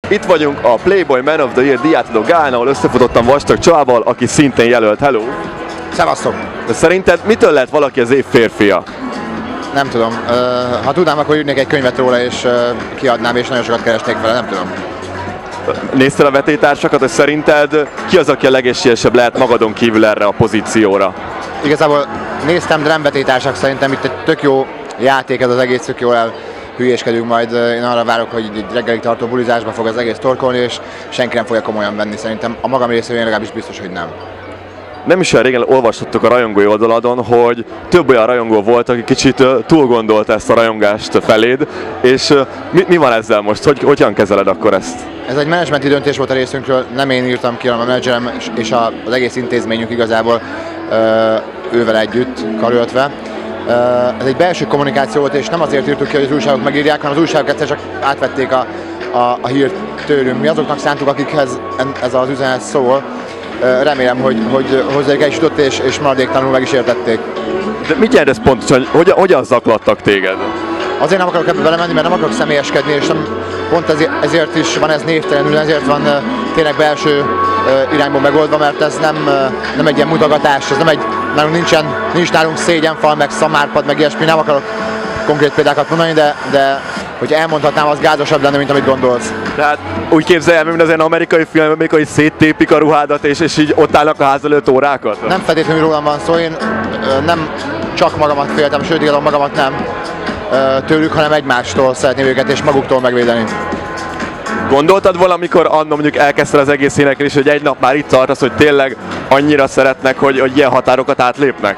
Itt vagyunk a Playboy Man of the Year díjátadó gálán, ahol összefutottam Vastag Csabával, aki szintén jelölt. Hello! Szevasztok! De szerinted mitől lehet valaki az év férfia? Nem tudom. Ha tudnám, akkor írnék egy könyvet róla, és kiadnám, és nagyon sokat keresnék vele, nem tudom. Nézted a vetétársakat, és szerinted ki az, aki a legesélyesebb lehet magadon kívül erre a pozícióra? Igazából néztem, de nem vetétársak, szerintem itt egy tök jó játék ez az egész, tök jól elhülyéskedünk majd. Én arra várok, hogy egy reggelig tartó bulizásba fog az egész torkolni, és senki nem fogja komolyan venni. Szerintem a magam részéről én legalábbis biztos, hogy nem. Nem is olyan régen olvashattuk a rajongói oldaladon, hogy több olyan rajongó volt, aki kicsit túlgondolta ezt a rajongást feléd, és mi van ezzel most? Hogyan kezeled akkor ezt? Ez egy menedzsmenti döntés volt a részünkről, nem én írtam ki, hanem a menedzserem és az egész intézményünk igazából ővel együtt karöltve. Ez egy belső kommunikáció volt, és nem azért írtuk ki, hogy az újságok megírják, hanem az újságok egyszer csak átvették a hírt tőlünk. Mi azoknak szántuk, akikhez ez az üzenet szól. Remélem, hogy hozzájuk el is jutott, és maradéktalanul meg is értették. De mit jelent ez pontosan? Hogyan zaklattak téged? Azért nem akarok ebbe belemenni, mert nem akarok személyeskedni, és pont ezért is van ez névtelenül, ezért van tényleg belső irányból megoldva, mert ez nem egy ilyen mutogatás, ez nem egy, nincs nálunk szégyenfal, meg szamárpad, meg ilyesmi, nem akarok konkrét példákat mondani, de hogy elmondhatnám, az gázosabb lenne, mint amit gondolsz. Tehát úgy képzelj el, mint az ilyen amerikai filmben, amikor széttépik a ruhádat, és így ott állnak a ház előtt órákat? Nem feltétlenül rólam van szó, én nem csak magamat féltem, sőt, igazán magamat nem tőlük, hanem egymástól szeretném őket, és maguktól megvédeni. Gondoltad valamikor annak mondjuk elkezdted az egész énekelés, hogy egy nap már itt tartasz, hogy tényleg annyira szeretnek, hogy ilyen határokat átlépnek?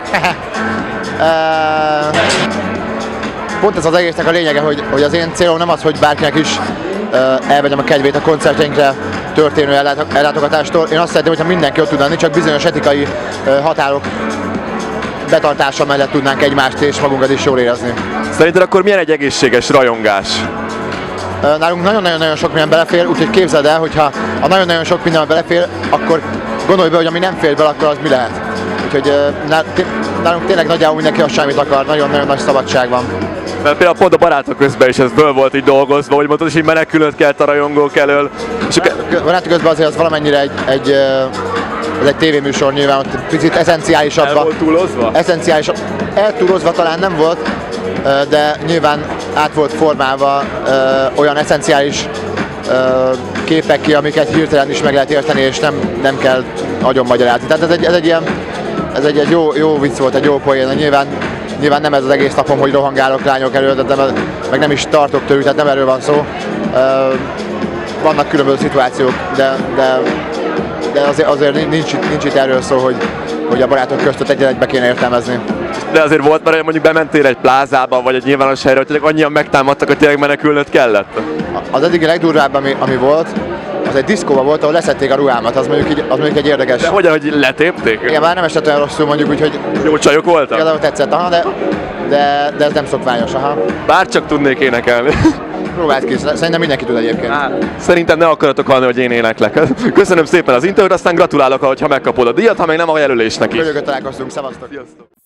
Pont ez az egésznek a lényege, hogy az én célom nem az, hogy bárkinek is elvegyem a kedvét a koncertjeinkre történő ellátogatástól. Én azt szeretném, hogyha mindenki ott tud lenni, csak bizonyos etikai határok betartása mellett tudnánk egymást és magunkat is jól érezni. Szerinted akkor milyen egy egészséges rajongás? Nálunk nagyon-nagyon sok minden belefér, úgyhogy képzeld el, hogyha a nagyon-nagyon sok minden belefér, akkor gondolj be, hogy ami nem fér bele, akkor az mi lehet. Úgyhogy nálunk tényleg nagyjából mindenki azt semmit akar, nagyon-nagyon nagy szabadság van. Mert például pont a barátok közben is ez föl volt így dolgozva, hogy mondtad, és így menekülnöd kellett a rajongók elől. Barátok közben azért az valamennyire ez egy tévéműsor, nyilván ott picit eszenciálisabb. El volt túlozva? Eltúlozva talán nem volt, de nyilván át volt formálva olyan eszenciális képekkel, amiket hirtelen is meg lehet érteni, és nem kell agyon magyarázni. Tehát ez egy jó vicc volt, egy jó poén. Nyilván nem ez az egész napom, hogy rohangálok lányok előtt, de meg nem is tartok tőlük, tehát nem erről van szó. Vannak különböző szituációk, de azért nincs itt erről szó, hogy a barátok között egybe kéne értelmezni. De azért volt már, hogy mondjuk bementél egy plázába, vagy egy nyilvános helyre, hogy tényleg annyian megtámadtak, hogy tényleg menekülnöd kellett? Az eddigi legdurvább, ami volt, az egy diszkóban volt, ahol leszették a ruhámat, az mondjuk egy érdekes. De hogy letépték? Igen, már nem esett olyan rosszul mondjuk, úgyhogy... Jó csajok voltak? Igazából tetszett, de ez nem szokványos, Bárcsak tudnék énekelni. Próbáld ki, szerintem mindenki tud egyébként. Szerintem ne akaratok hallani, hogy én éneklek. Köszönöm szépen az interjút, aztán gratulálok, ha megkapod a díjat, ha meg nem a jelölésnek is. Örülök, hogy találkoztunk, szevasztok! Sziasztok.